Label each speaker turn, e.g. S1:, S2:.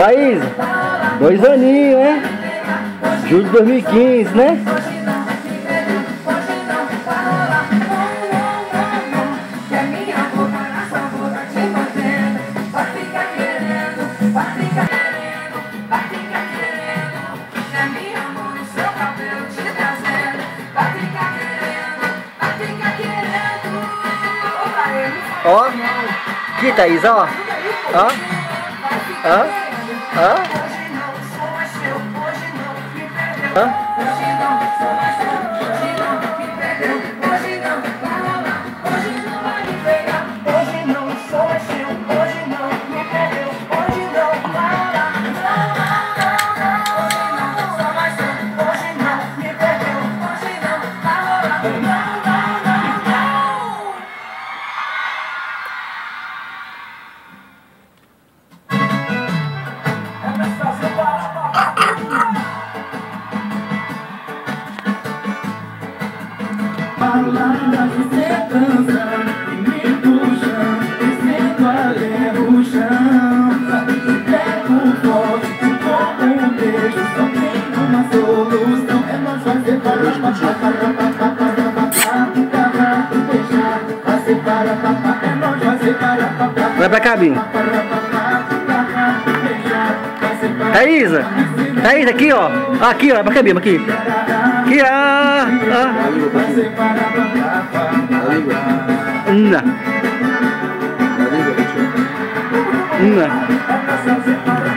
S1: Thaís, 2 aninhos, né? Julho de 2015, né? Ó, aqui, Thaís, ó. Ó, ó, ó. Ó.
S2: Balada de segurança e me puxa, descendo além do chão. Pego forte com um beijo, só tem uma solução. É nós fazer
S1: Vai pra cabine. Thaísa, Thaísa, aqui ó. Aqui ó, vai pra cabine, aqui. Aqui ó. Não.